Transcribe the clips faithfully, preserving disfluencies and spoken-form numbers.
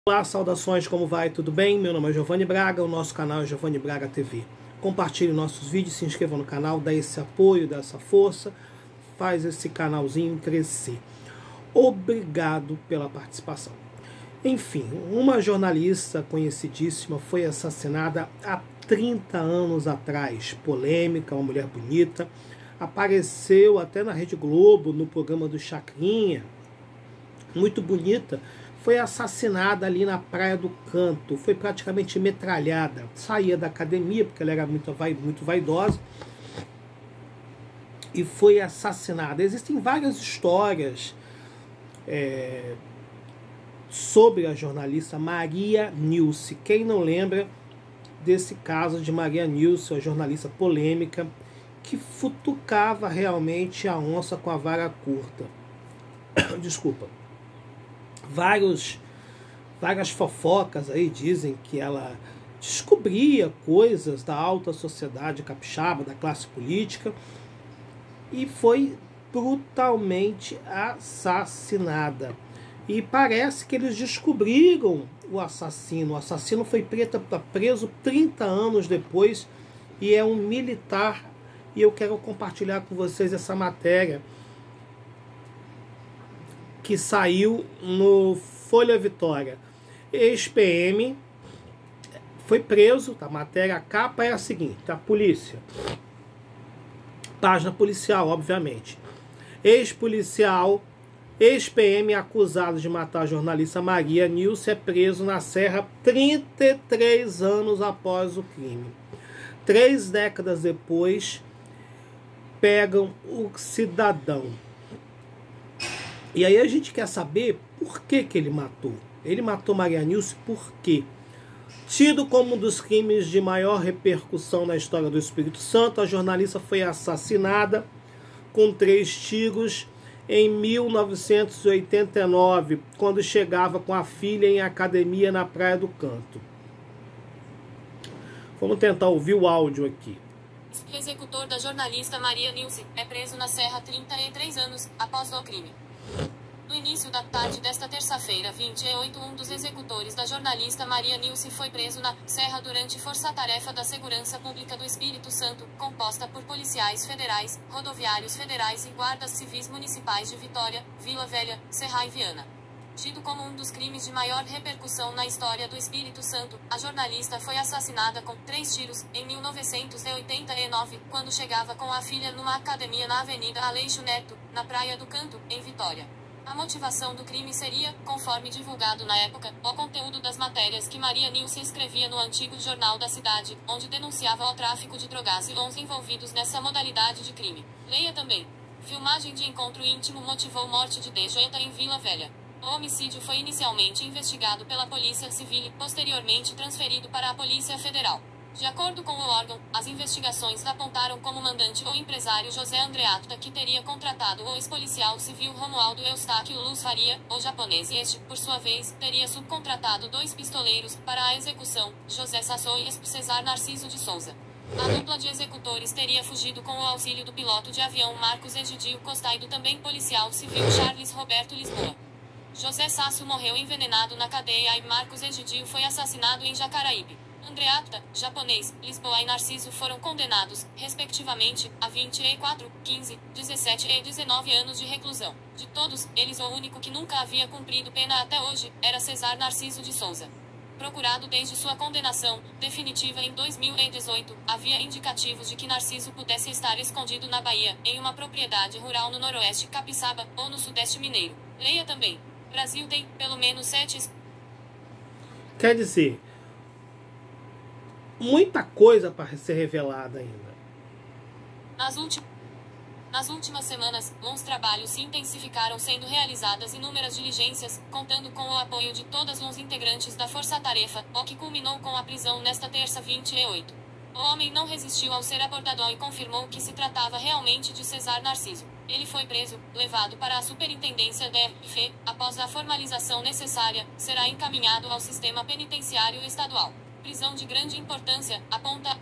Olá, saudações, como vai? Tudo bem? Meu nome é Giovanni Braga, o nosso canal é Giovanni Braga T V. Compartilhe nossos vídeos, se inscreva no canal, dá esse apoio, dá essa força, faz esse canalzinho crescer. Obrigado pela participação. Enfim, uma jornalista conhecidíssima foi assassinada há trinta anos atrás. Polêmica, uma mulher bonita, apareceu até na Rede Globo, no programa do Chacrinha, muito bonita. Foi assassinada ali na Praia do Canto, foi praticamente metralhada. Saía da academia, porque ela era muito, muito vaidosa, e foi assassinada. Existem várias histórias é, sobre a jornalista Maria Nilce. Quem não lembra desse caso de Maria Nilce, uma jornalista polêmica, que futucava realmente a onça com a vara curta. Desculpa. Vários, várias fofocas aí dizem que ela descobria coisas da alta sociedade capixaba, da classe política, e foi brutalmente assassinada. E parece que eles descobriram o assassino. O assassino foi preso trinta anos depois e é um militar. E eu quero compartilhar com vocês essa matéria que saiu no Folha Vitória. Ex-P M foi preso, a matéria, a capa é a seguinte, a polícia, página policial, obviamente. Ex-policial, ex-P M acusado de matar a jornalista Maria Nilce é preso na Serra trinta e três anos após o crime. Três décadas depois, pegam o cidadão. E aí a gente quer saber por que que ele matou. Ele matou Maria Nilce por quê? Tido como um dos crimes de maior repercussão na história do Espírito Santo, a jornalista foi assassinada com três tiros em mil novecentos e oitenta e nove, quando chegava com a filha em academia na Praia do Canto. Vamos tentar ouvir o áudio aqui. O executor da jornalista Maria Nilce é preso na Serra há trinta e três anos após o crime. No início da tarde desta terça-feira, vinte e oito, um dos executores da jornalista Maria Nilce foi preso na Serra durante força-tarefa da Segurança Pública do Espírito Santo, composta por policiais federais, rodoviários federais e guardas civis municipais de Vitória, Vila Velha, Serra e Viana. Tido como um dos crimes de maior repercussão na história do Espírito Santo, a jornalista foi assassinada com três tiros em mil novecentos e oitenta e nove, quando chegava com a filha numa academia na Avenida Aleixo Neto, na Praia do Canto, em Vitória. A motivação do crime seria, conforme divulgado na época, o conteúdo das matérias que Maria Nilce escrevia no antigo Jornal da Cidade, onde denunciava o tráfico de drogas e os envolvidos nessa modalidade de crime. Leia também. Filmagem de encontro íntimo motivou morte de D J em Vila Velha. O homicídio foi inicialmente investigado pela Polícia Civil e, posteriormente, transferido para a Polícia Federal. De acordo com o órgão, as investigações apontaram como mandante o empresário José Andreatta, que teria contratado o ex-policial civil Romualdo Eustáquio Luz Faria, o japonês, e este, por sua vez, teria subcontratado dois pistoleiros para a execução, José Sassou e Cesar Narciso de Souza. A dupla de executores teria fugido com o auxílio do piloto de avião Marcos Egidio Costa e do também policial civil Charles Roberto Lisboa. José Sasso morreu envenenado na cadeia e Marcos Egidio foi assassinado em Jacaraípe. Andreatta, japonês, Lisboa e Narciso foram condenados, respectivamente, a vinte e quatro, quinze, dezessete e dezenove anos de reclusão. De todos, eles o único que nunca havia cumprido pena até hoje era Cesar Narciso de Souza. Procurado desde sua condenação definitiva em dois mil e dezoito, havia indicativos de que Narciso pudesse estar escondido na Bahia, em uma propriedade rural no noroeste capixaba ou no sudeste mineiro. Leia também. Brasil tem, pelo menos, sete... Quer dizer, muita coisa para ser revelada ainda. Nas, ulti... Nas últimas semanas, bons trabalhos se intensificaram, sendo realizadas inúmeras diligências, contando com o apoio de todos os integrantes da força-tarefa, o que culminou com a prisão nesta terça vinte e oito. O homem não resistiu ao ser abordado e confirmou que se tratava realmente de Cesar Narciso. Ele foi preso, levado para a Superintendência da R F, após a formalização necessária, será encaminhado ao sistema penitenciário estadual. Prisão de grande importância, aponta.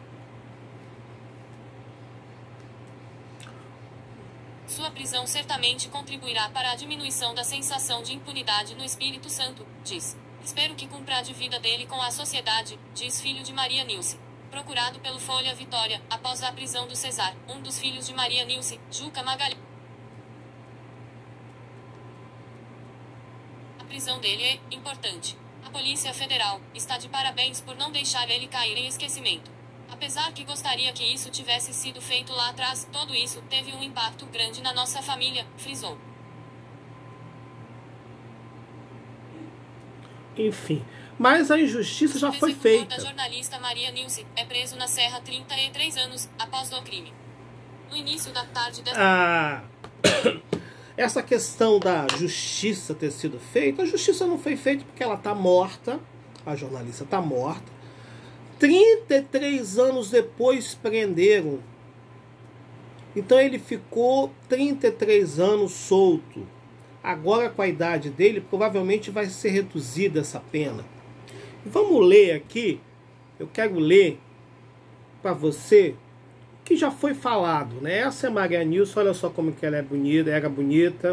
Sua prisão certamente contribuirá para a diminuição da sensação de impunidade no Espírito Santo, diz. Espero que cumpra a dívida dele com a sociedade, diz filho de Maria Nilce. Procurado pelo Folha Vitória, após a prisão do Cesar, um dos filhos de Maria Nilce, Juca Magalhães. A prisão dele é importante. A Polícia Federal está de parabéns por não deixar ele cair em esquecimento. Apesar que gostaria que isso tivesse sido feito lá atrás, todo isso teve um impacto grande na nossa família, frisou. Enfim, mas a injustiça já foi O executor feita. da jornalista Maria Nilce é preso na Serra há trinta e três anos, após o crime. No início da tarde desta... Ah, essa questão da justiça ter sido feita, a justiça não foi feita porque ela está morta, a jornalista está morta. trinta e três anos depois prenderam. Então ele ficou trinta e três anos solto. Agora, com a idade dele, provavelmente vai ser reduzida essa pena. Vamos ler aqui. Eu quero ler para você o que já foi falado, né? Essa é Maria Nilce. Olha só como que ela é bonita, era bonita.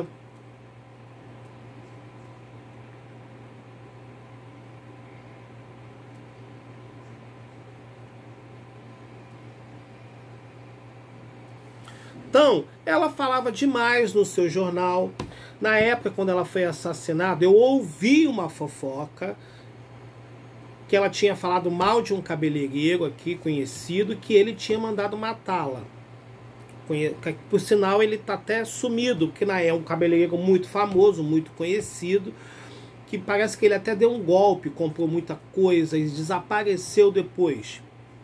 Então, ela falava demais no seu jornal. Na época, quando ela foi assassinada, eu ouvi uma fofoca que ela tinha falado mal de um cabeleireiro aqui conhecido, que ele tinha mandado matá-la. Por sinal, ele está até sumido, porque é um cabeleireiro muito famoso, muito conhecido, que parece que ele até deu um golpe, comprou muita coisa e desapareceu depois.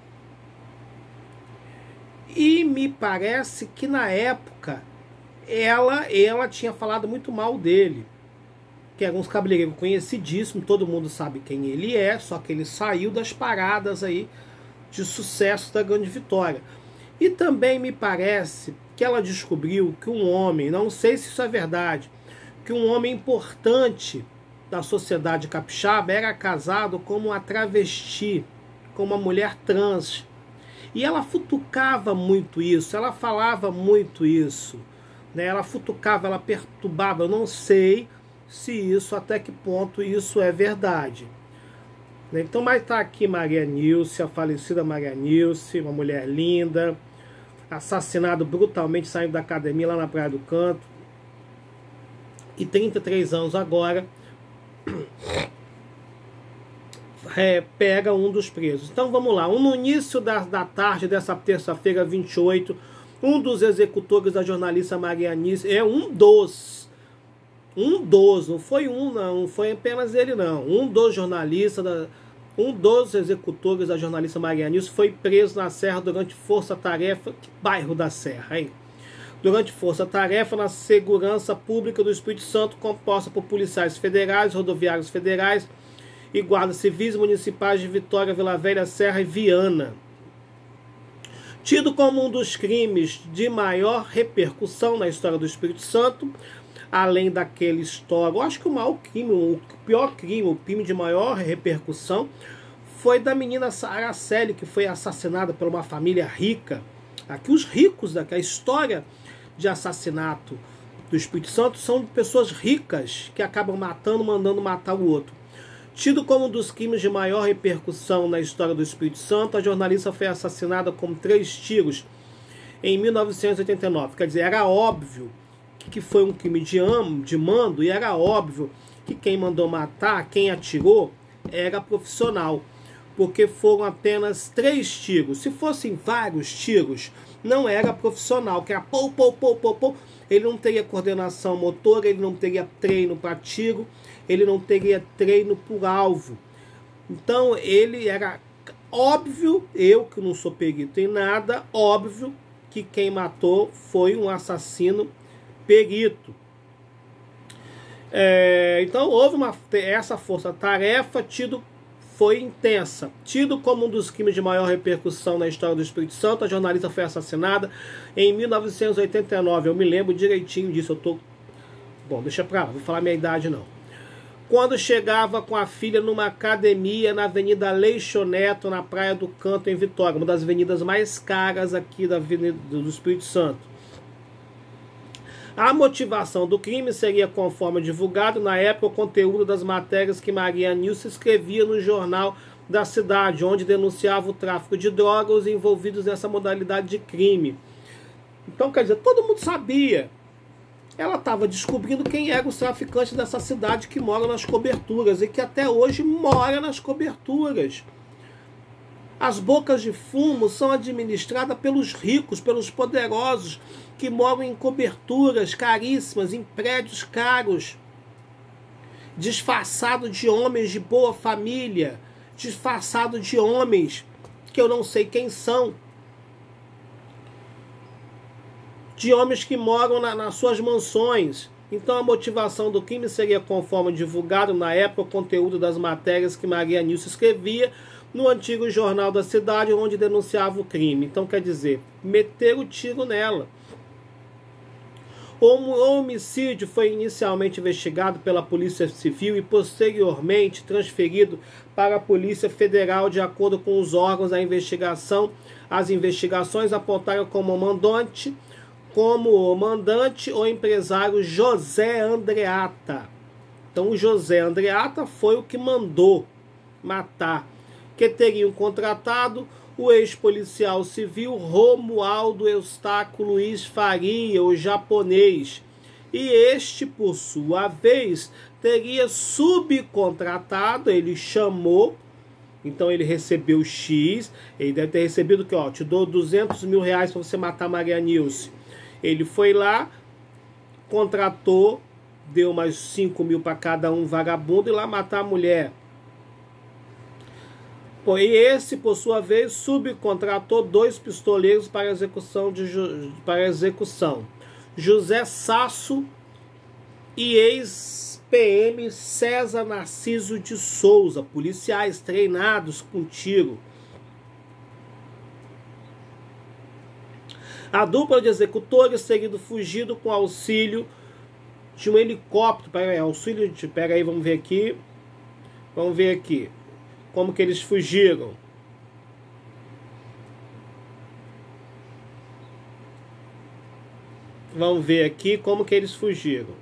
E me parece que na época ela, ela tinha falado muito mal dele. Que era um cabeleireiro conhecidíssimo, todo mundo sabe quem ele é, só que ele saiu das paradas aí de sucesso da Grande Vitória. E também me parece que ela descobriu que um homem, não sei se isso é verdade, que um homem importante da sociedade capixaba era casado com uma travesti, com uma mulher trans. E ela futucava muito isso, ela falava muito isso, né? Ela futucava, ela perturbava, eu não sei se isso, até que ponto isso é verdade. Então, mas tá aqui Maria Nilce, a falecida Maria Nilce, uma mulher linda, assassinado brutalmente, saindo da academia lá na Praia do Canto, e trinta e três anos agora, É, pega um dos presos. Então vamos lá. No início da, da tarde dessa terça-feira, vinte e oito, um dos executores da jornalista Maria Nilce, é um dos, um dos, não foi um não, não foi apenas ele não, um dos jornalistas, da, um dos executores da jornalista Maria Nilce foi preso na Serra durante força-tarefa, que bairro da Serra, hein? Durante força-tarefa na segurança pública do Espírito Santo, composta por policiais federais, rodoviários federais, e guardas civis municipais de Vitória, Vila Velha, Serra e Viana. Tido como um dos crimes de maior repercussão na história do Espírito Santo, além daquele histórico, eu acho que o maior crime, o pior crime, o crime de maior repercussão, foi da menina Araceli, que foi assassinada por uma família rica. Aqui os ricos, daqui, a história de assassinato do Espírito Santo são de pessoas ricas que acabam matando, mandando matar o outro. Tido como um dos crimes de maior repercussão na história do Espírito Santo, a jornalista foi assassinada com três tiros em mil novecentos e oitenta e nove. Quer dizer, era óbvio que foi um crime de, amo, de mando, e era óbvio que quem mandou matar, quem atirou, era profissional, porque foram apenas três tiros. Se fossem vários tiros, não era profissional, que era pô, pô, pô, pô, pô. Ele não teria coordenação motora, ele não teria treino para tiro, ele não teria treino por alvo. Então ele era óbvio, eu que não sou perito em nada, óbvio que quem matou foi um assassino perito. É, então houve uma, essa força-tarefa tido, foi intensa. Tido como um dos crimes de maior repercussão na história do Espírito Santo, a jornalista foi assassinada em mil novecentos e oitenta e nove. Eu me lembro direitinho disso. Eu tô... Bom, deixa pra lá, vou falar minha idade não. Quando chegava com a filha numa academia na Avenida Aleixo Neto, na Praia do Canto, em Vitória, uma das avenidas mais caras aqui da Avenida do Espírito Santo. A motivação do crime seria, conforme divulgado na época, o conteúdo das matérias que Maria Nilce escrevia no jornal da cidade, onde denunciava o tráfico de drogas envolvidos nessa modalidade de crime. Então, quer dizer, todo mundo sabia. Ela estava descobrindo quem eram os traficantes dessa cidade que moram nas coberturas e que até hoje mora nas coberturas. As bocas de fumo são administradas pelos ricos, pelos poderosos, que moram em coberturas caríssimas, em prédios caros, disfarçado de homens de boa família, disfarçado de homens que eu não sei quem são, de homens que moram na, nas suas mansões. Então a motivação do crime seria, conforme divulgado na época, o conteúdo das matérias que Maria Nilce escrevia no antigo jornal da cidade, onde denunciava o crime. Então quer dizer, meter o tiro nela. O homicídio foi inicialmente investigado pela Polícia Civil e posteriormente transferido para a Polícia Federal. De acordo com os órgãos da investigação, as investigações apontaram como mandante, como o mandante o empresário José Andreata. Então o José Andreata foi o que mandou matar, que teriam contratado o ex-policial civil Romualdo Eustáquio Luiz Faria, o japonês. E este, por sua vez, teria subcontratado, ele chamou, então ele recebeu X, ele deve ter recebido que, ó, te dou duzentos mil reais para você matar Maria Nilce. Ele foi lá, contratou, deu mais cinco mil para cada um vagabundo e lá matar a mulher. E esse, por sua vez, subcontratou dois pistoleiros para execução, de, para execução. José Sasso e ex-P M César Narciso de Souza, policiais treinados com tiro. A dupla de executores teria fugido com auxílio de um helicóptero. Pera aí, auxílio de... Pera aí, vamos ver aqui. Vamos ver aqui. Como que eles fugiram? Vamos ver aqui como que eles fugiram.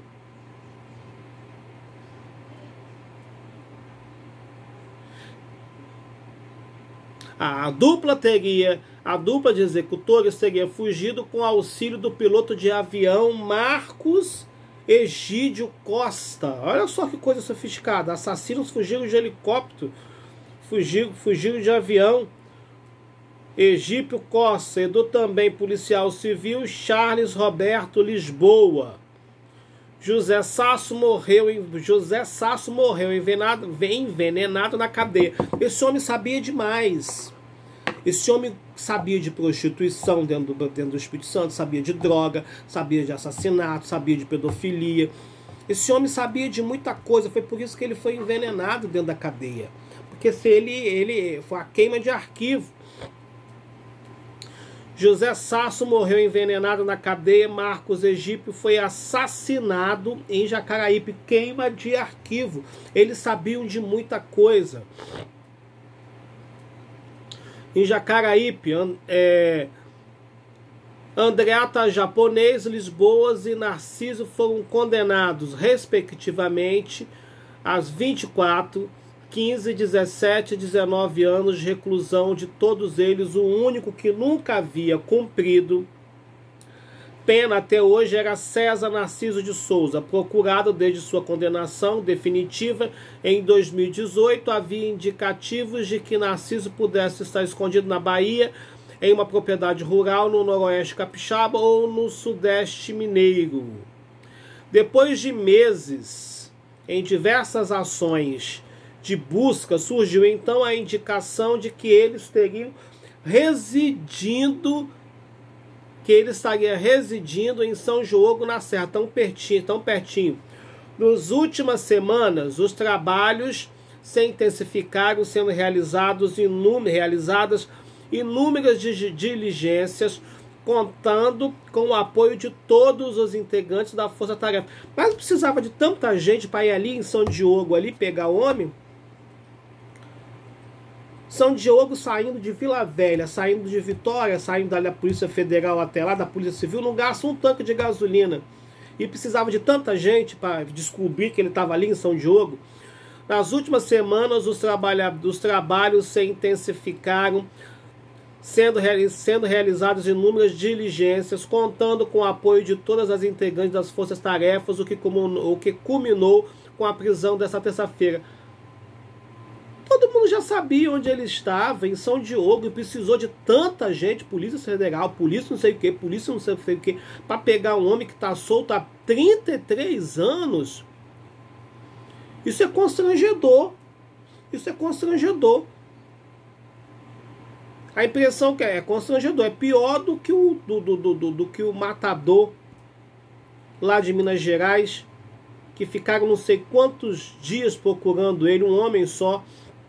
A dupla teria, a dupla de executores teria fugido com auxílio do piloto de avião Marcos Egídio Costa. Olha só que coisa sofisticada. Assassinos fugiram de helicóptero. Fugiram, fugiram de avião. Egídio Costa, e do também policial civil Charles Roberto Lisboa. José Sasso morreu em, José Sasso morreu envenenado, envenenado na cadeia. Esse homem sabia demais. Esse homem sabia de prostituição dentro do, dentro do Espírito Santo, sabia de droga, sabia de assassinato, sabia de pedofilia. Esse homem sabia de muita coisa. Foi por isso que ele foi envenenado dentro da cadeia. Porque se ele, ele foi a queima de arquivo. José Sasso morreu envenenado na cadeia. Marcos Egídio foi assassinado em Jacaraípe. Queima de arquivo. Eles sabiam de muita coisa. Em Jacaraípe, é, Andreata japonês, Lisboas e Narciso foram condenados, respectivamente, às vinte e quatro, quinze, dezessete e dezenove anos de reclusão. De todos eles, o único que nunca havia cumprido pena até hoje era César Narciso de Souza. Procurado desde sua condenação definitiva em dois mil e dezoito, havia indicativos de que Narciso pudesse estar escondido na Bahia, em uma propriedade rural no noroeste capixaba ou no sudeste mineiro. Depois de meses em diversas ações de busca, surgiu então a indicação de que eles teriam residindo, que ele estaria residindo em São Diogo na Serra, tão pertinho, tão pertinho. Nas últimas semanas, os trabalhos se intensificaram, sendo realizados inúmeras, realizadas inúmeras diligências, contando com o apoio de todos os integrantes da Força Tarefa. Mas precisava de tanta gente para ir ali em São Diogo, ali pegar o homem. São Diogo saindo de Vila Velha, saindo de Vitória, saindo da Polícia Federal até lá, da Polícia Civil, não gasta um tanque de gasolina. e precisava de tanta gente para descobrir que ele estava ali em São Diogo. Nas últimas semanas, os, trabalha, os trabalhos se intensificaram, sendo, reali sendo realizadas inúmeras diligências, contando com o apoio de todas as integrantes das forças-tarefas, o que, o que culminou com a prisão dessa terça-feira. Todo mundo já sabia onde ele estava, em São Diogo, e precisou de tanta gente, Polícia Federal, polícia não sei o que, polícia não sei o que, para pegar um homem que está solto há trinta e três anos. Isso é constrangedor. Isso é constrangedor. A impressão que é, é constrangedor. É pior do que o, do, do, do, do, do que o matador lá de Minas Gerais, que ficaram não sei quantos dias procurando ele, um homem só.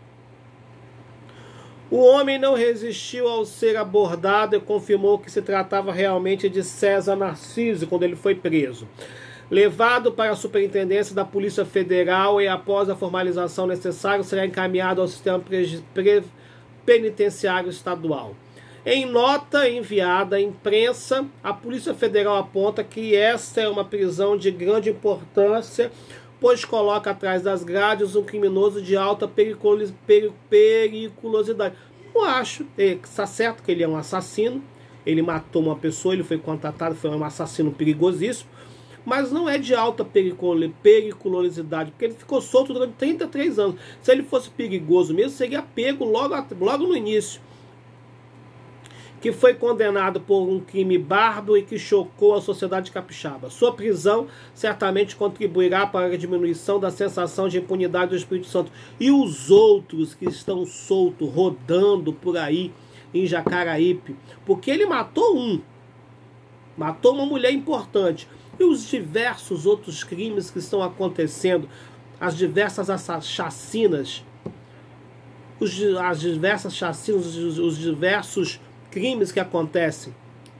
O homem não resistiu ao ser abordado e confirmou que se tratava realmente de César Narciso quando ele foi preso. Levado para a Superintendência da Polícia Federal e após a formalização necessária será encaminhado ao sistema penitenciário estadual. Em nota enviada à imprensa, a Polícia Federal aponta que esta é uma prisão de grande importância, pois coloca atrás das grades um criminoso de alta periculosidade. Eu acho, está certo que ele é um assassino, ele matou uma pessoa, ele foi contratado, foi um assassino perigosíssimo, mas não é de alta periculosidade, porque ele ficou solto durante trinta e três anos. Se ele fosse perigoso mesmo, seria pego logo, logo no início. Que foi condenado por um crime bárbaro e que chocou a sociedade capixaba. Sua prisão certamente contribuirá para a diminuição da sensação de impunidade do Espírito Santo. E os outros que estão soltos, rodando por aí em Jacaraípe, porque ele matou um, matou uma mulher importante. E os diversos outros crimes que estão acontecendo, as diversas chacinas, os, as diversas chacinas, os, os diversos crimes que acontecem.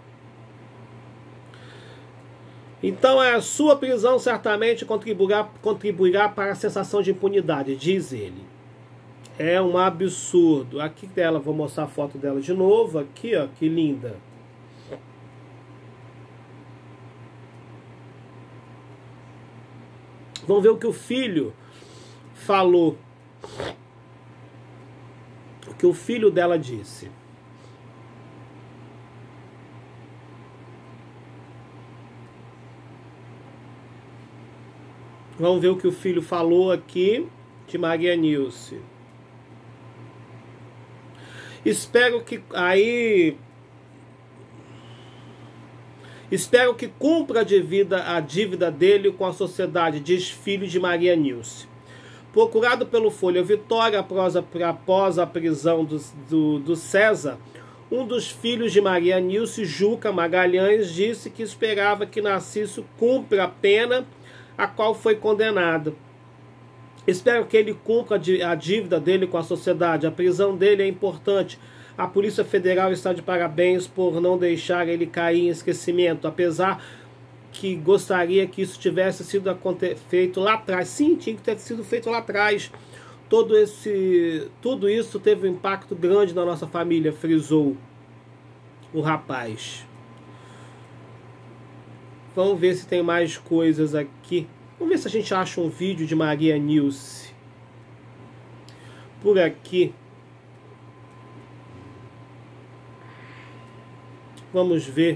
Então a sua prisão certamente contribuirá, contribuirá para a sensação de impunidade, diz ele. É um absurdo. Aqui dela, vou mostrar a foto dela de novo. Aqui, ó, que linda. Vamos ver o que o filho falou. O que o filho dela disse. Vamos ver o que o filho falou aqui de Maria Nilce. Espero que aí espero que cumpra a dívida, a dívida dele com a sociedade, diz filho de Maria Nilce. Procurado pelo Folha Vitória após a, após a prisão do, do, do César, um dos filhos de Maria Nilce, Juca Magalhães, disse que esperava que Narciso cumpra a pena a qual foi condenado. Espero que ele cumpra a dívida dele com a sociedade. A prisão dele é importante. A Polícia Federal está de parabéns por não deixar ele cair em esquecimento, apesar que gostaria que isso tivesse sido feito lá atrás. Sim, tinha que ter sido feito lá atrás. Todo esse, tudo isso teve um impacto grande na nossa família, frisou o rapaz. Vamos ver se tem mais coisas aqui. Vamos ver se a gente acha um vídeo de Maria Nilce. Por aqui. Vamos ver.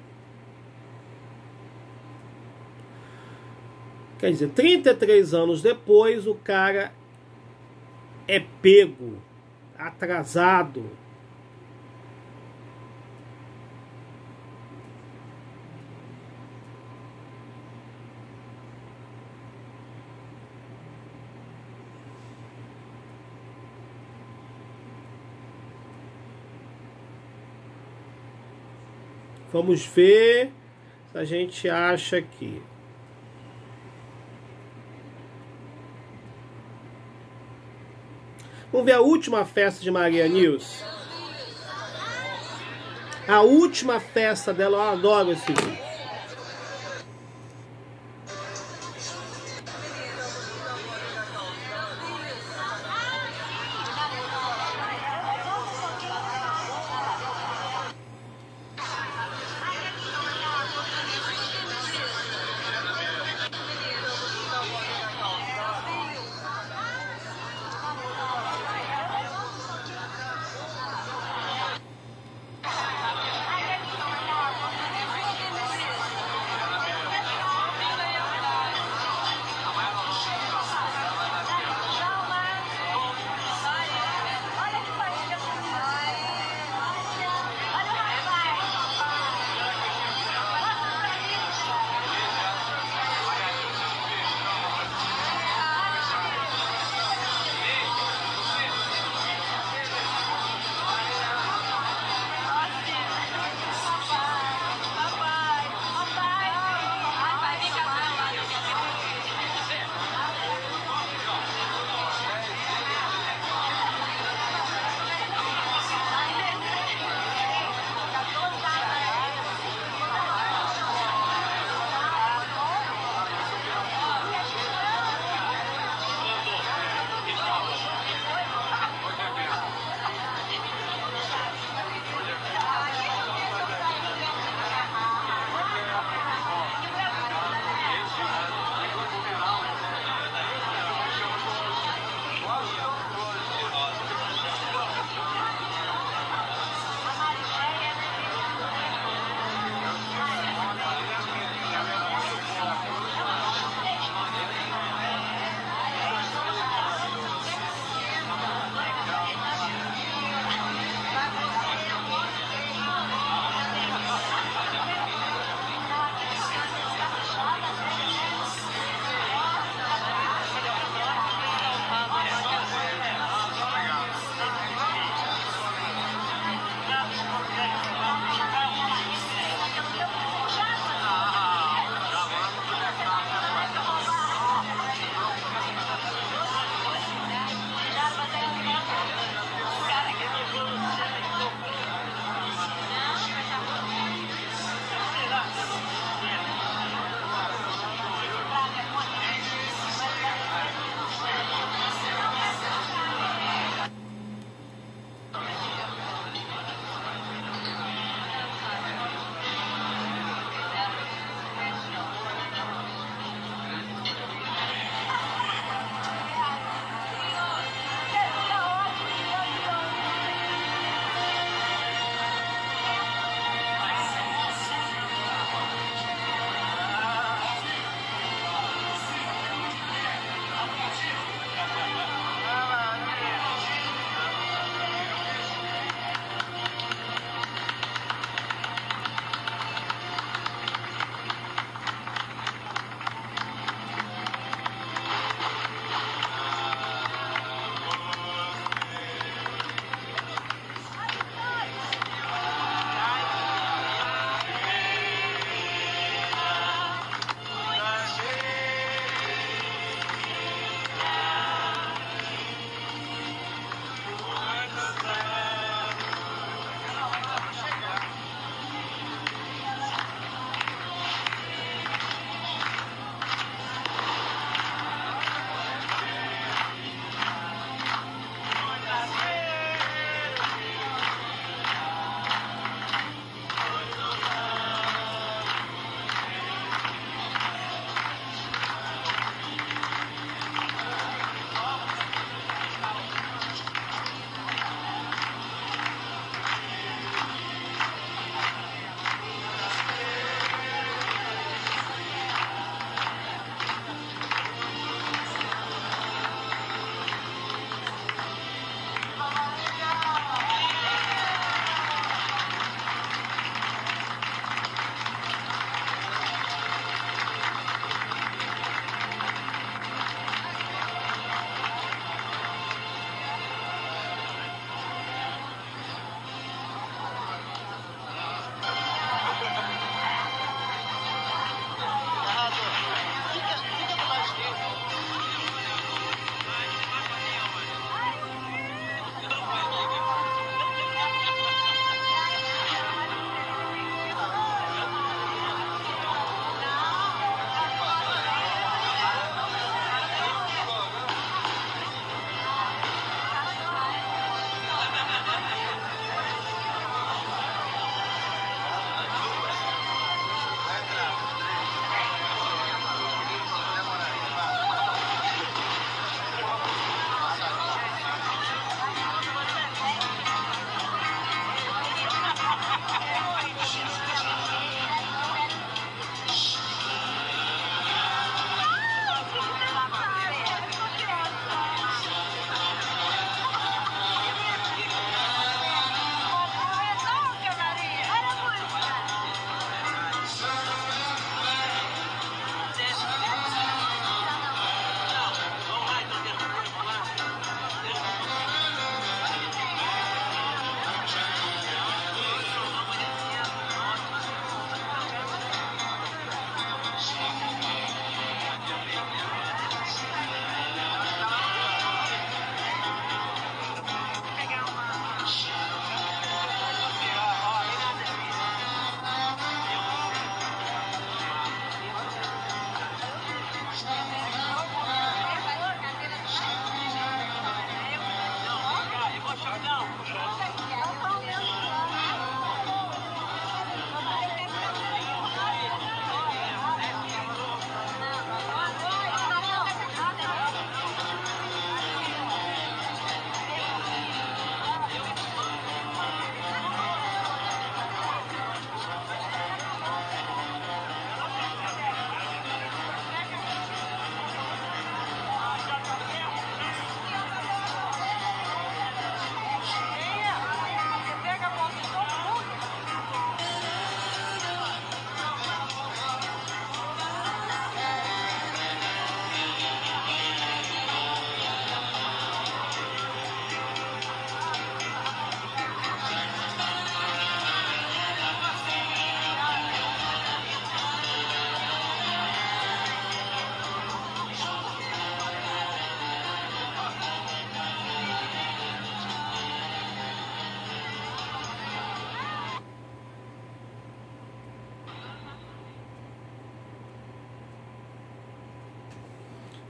Quer dizer, trinta e três anos depois, o cara é pego, atrasado. Vamos ver se a gente acha aqui. Vamos ver a última festa de Maria Nilce. A última festa dela, eu adoro esse vídeo.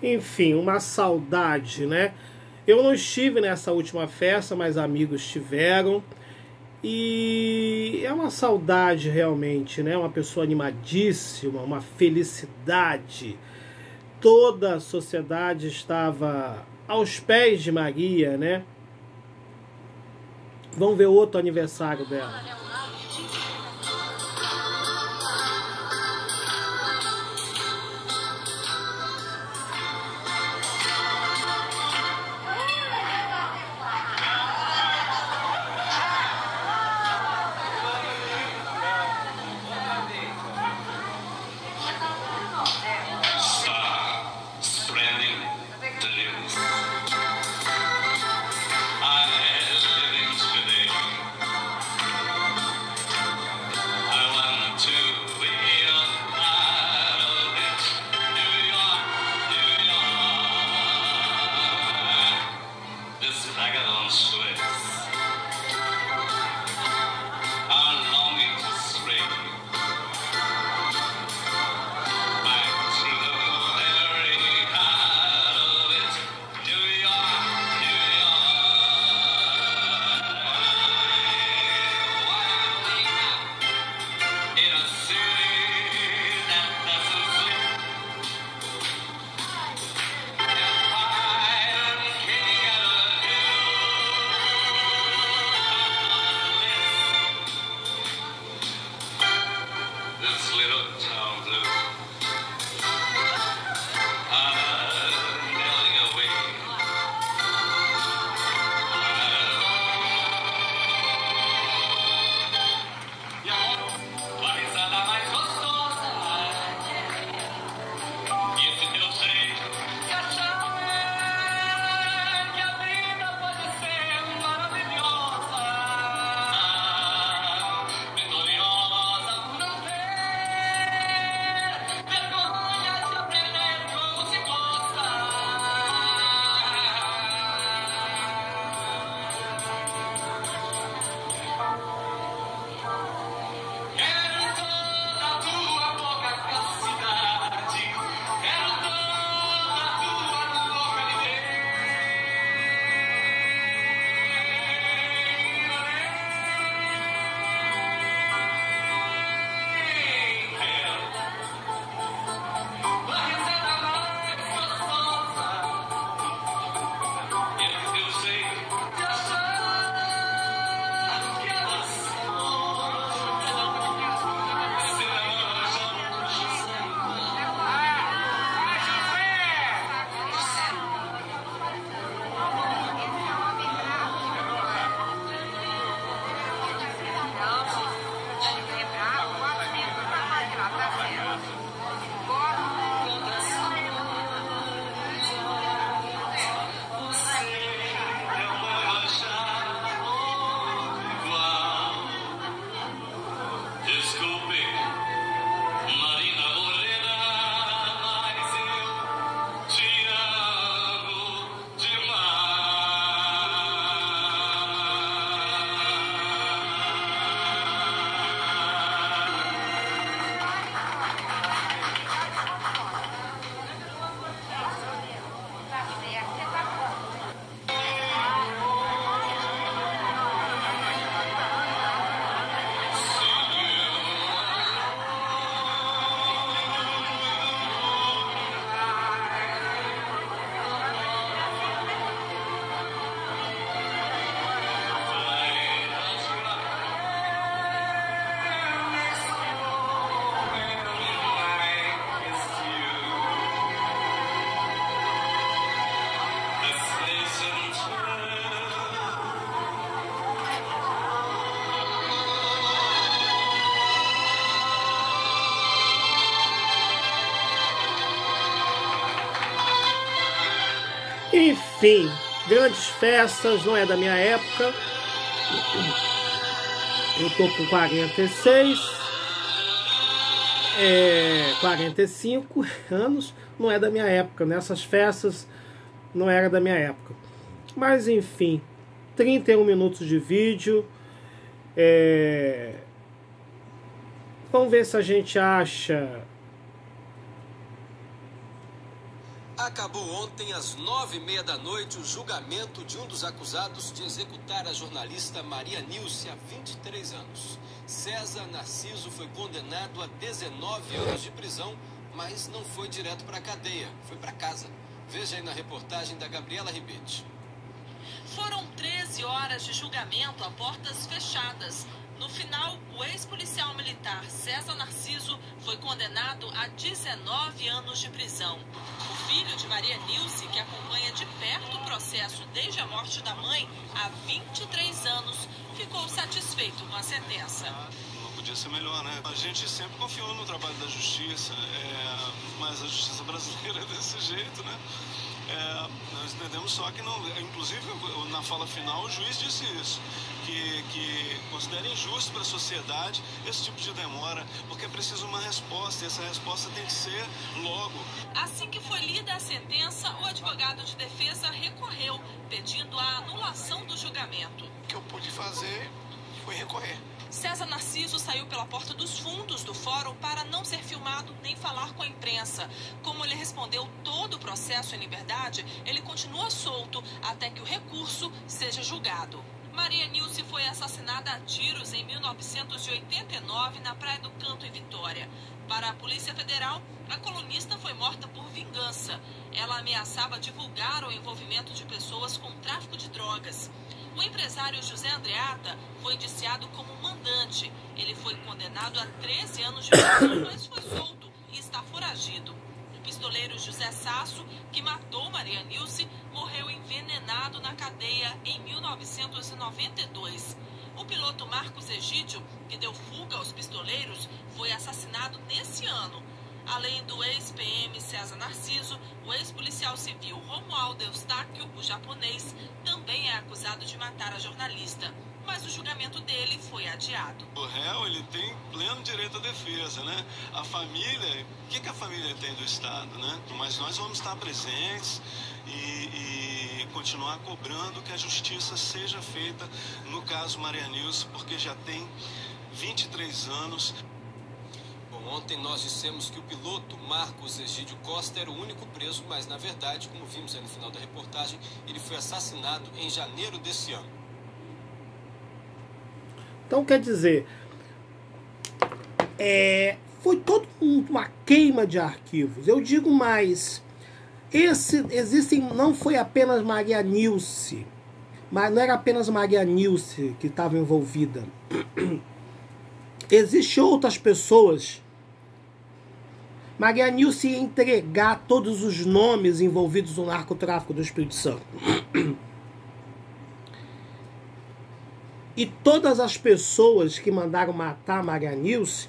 Enfim, uma saudade, né? Eu não estive nessa última festa, mas amigos estiveram. E é uma saudade realmente, né? Uma pessoa animadíssima, uma felicidade. Toda a sociedade estava aos pés de Maria, né? Vamos ver outro aniversário dela. Enfim, grandes festas, não é da minha época. Eu tô com quarenta e seis, é, quarenta e cinco anos, não é da minha época. Nessas festas não era da minha época. Mas enfim, trinta e um minutos de vídeo. É... Vamos ver se a gente acha Acabou ontem às nove e meia da noite o julgamento de um dos acusados de executar a jornalista Maria Nilce há vinte e três anos. César Narciso foi condenado a dezenove anos de prisão, mas não foi direto para a cadeia, foi para casa. Veja aí na reportagem da Gabriela Ribetti. Foram treze horas de julgamento a portas fechadas. No final, o ex-policial militar César Narciso foi condenado a dezenove anos de prisão. O filho de Maria Nilce, que acompanha de perto o processo desde a morte da mãe há vinte e três anos, ficou satisfeito com a sentença. Não podia ser melhor, né? A gente sempre confiou no trabalho da justiça, é... mas a justiça brasileira é desse jeito, né? É, nós entendemos só que não, inclusive na fala final o juiz disse isso, que, que considera injusto para a sociedade esse tipo de demora, porque é preciso uma resposta e essa resposta tem que ser logo. Assim que foi lida a sentença, o advogado de defesa recorreu, pedindo a anulação do julgamento. O que eu pude fazer foi recorrer. César Narciso saiu pela porta dos fundos do fórum para não ser filmado nem falar com a imprensa. Como ele respondeu todo o processo em liberdade, ele continua solto até que o recurso seja julgado. Maria Nilce foi assassinada a tiros em mil novecentos e oitenta e nove na Praia do Canto, em Vitória. Para a Polícia Federal, a colunista foi morta por vingança. Ela ameaçava divulgar o envolvimento de pessoas com tráfico de drogas. O empresário José Andreata foi indiciado como mandante. Ele foi condenado a treze anos de prisão, mas foi solto e está foragido. O pistoleiro José Sasso, que matou Maria Nilce, morreu envenenado na cadeia em mil novecentos e noventa e dois. O piloto Marcos Egídio, que deu fuga aos pistoleiros, foi assassinado nesse ano. Além do ex-P M César Narciso, o ex-policial civil Romualdo Eustáquio, o japonês, também é acusado de matar a jornalista. Mas o julgamento dele foi adiado. O réu, ele tem pleno direito à defesa, né? A família, o que, que a família tem do Estado, né? Mas nós vamos estar presentes e, e continuar cobrando que a justiça seja feita no caso Maria Nilce, porque já tem vinte e três anos. Ontem nós dissemos que o piloto Marcos Egídio Costa era o único preso, mas na verdade, como vimos aí no final da reportagem, ele foi assassinado em janeiro desse ano. Então quer dizer, é, foi toda uma queima de arquivos. Eu digo mais, esse existem, não foi apenas Maria Nilce, mas não era apenas Maria Nilce que estava envolvida. Existem outras pessoas. Maria Nilce ia entregar todos os nomes envolvidos no narcotráfico do Espírito Santo. E todas as pessoas que mandaram matar Maria Nilce,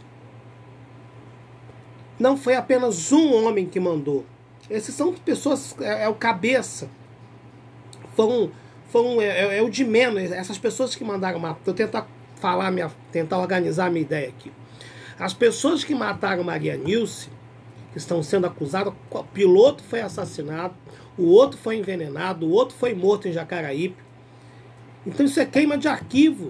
não foi apenas um homem que mandou. Esses são pessoas, é, é o cabeça. Foram, foram, é, é o de menos. Essas pessoas que mandaram matar. Vou tentar falar, minha, tentar organizar a minha ideia aqui. As pessoas que mataram Maria Nilce, que estão sendo acusadas, o piloto foi assassinado, o outro foi envenenado, o outro foi morto em Jacaraípe. Então isso é queima de arquivo.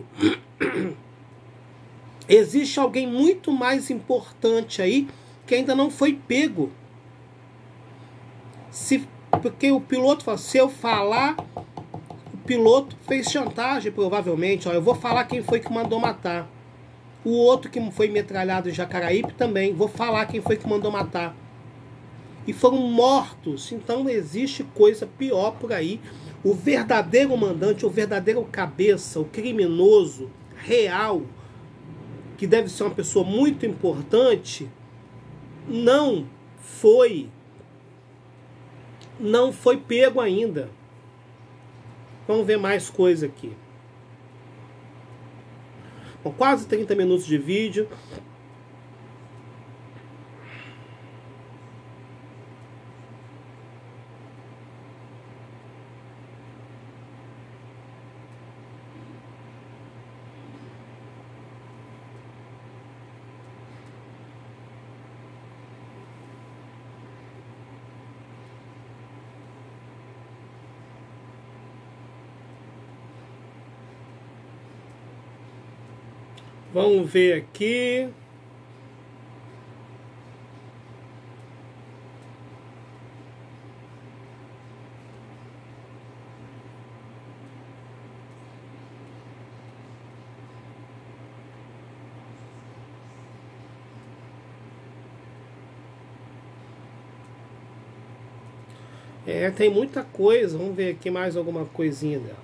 Existe alguém muito mais importante aí que ainda não foi pego. Se, porque o piloto fala, se eu falar, o piloto fez chantagem provavelmente. Ó, eu vou falar quem foi que mandou matar. O outro que foi metralhado em Jacaraípe também. Vou falar quem foi que mandou matar. E foram mortos. Então existe coisa pior por aí. O verdadeiro mandante, o verdadeiro cabeça, o criminoso real, que deve ser uma pessoa muito importante, não foi, não foi pego ainda. Vamos ver mais coisa aqui. Bom, quase trinta minutos de vídeo. Vamos ver aqui. É, tem muita coisa. Vamos ver aqui mais alguma coisinha dela.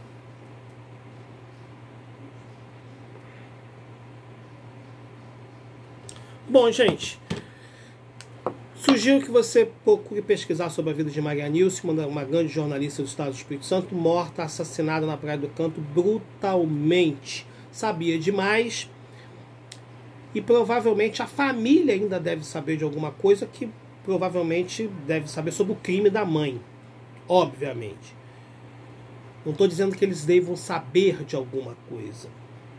Bom, gente, sugiro que você procure pesquisar sobre a vida de Maria Nilce, uma, uma grande jornalista do estado do Espírito Santo, morta, assassinada na Praia do Canto brutalmente. Sabia demais e provavelmente a família ainda deve saber de alguma coisa, que provavelmente deve saber sobre o crime da mãe, obviamente. Não estou dizendo que eles devam saber de alguma coisa.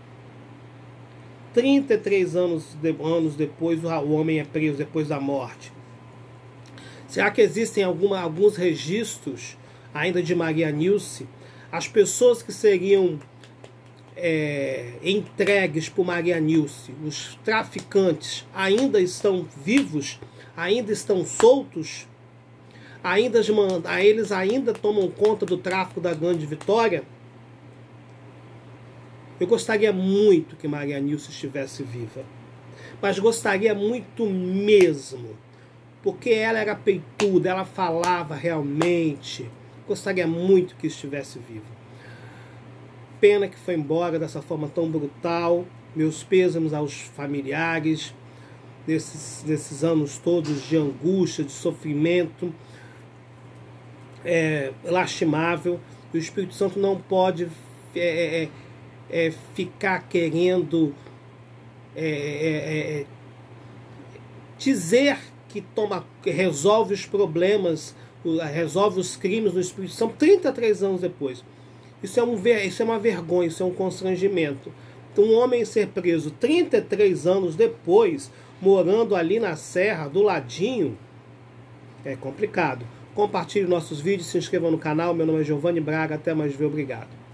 trinta e três anos, de, anos depois, o homem é preso depois da morte. Será que existem alguma, alguns registros ainda de Maria Nilce? As pessoas que seriam é, entregues por Maria Nilce, os traficantes, ainda estão vivos? Ainda estão soltos? Ainda, eles ainda tomam conta do tráfico da Grande Vitória? Eu gostaria muito que Maria Nilce estivesse viva. Mas gostaria muito mesmo. Porque ela era peituda, ela falava realmente. Gostaria muito que estivesse viva. Pena que foi embora dessa forma tão brutal. Meus pêsames aos familiares. Nesses, nesses anos todos de angústia, de sofrimento. É lastimável. O Espírito Santo não pode... É, é, É, ficar querendo é, é, é, dizer que toma, que resolve os problemas, resolve os crimes no Espírito Santo trinta e três anos depois. Isso é, um, isso é uma vergonha, isso é um constrangimento. Então, um homem ser preso trinta e três anos depois, morando ali na Serra, do ladinho, é complicado. Compartilhe nossos vídeos, se inscreva no canal. Meu nome é Giovanni Braga, até mais ver, obrigado.